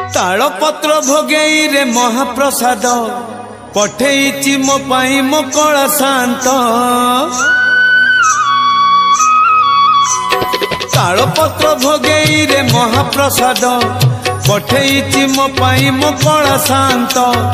तालपत्र भोगेई रे महाप्रसाद पठेइची मो पाई मो कला शांत। तालपत्र भोगेई रे महाप्रसाद पठेइची मो पाई मो कला शांत।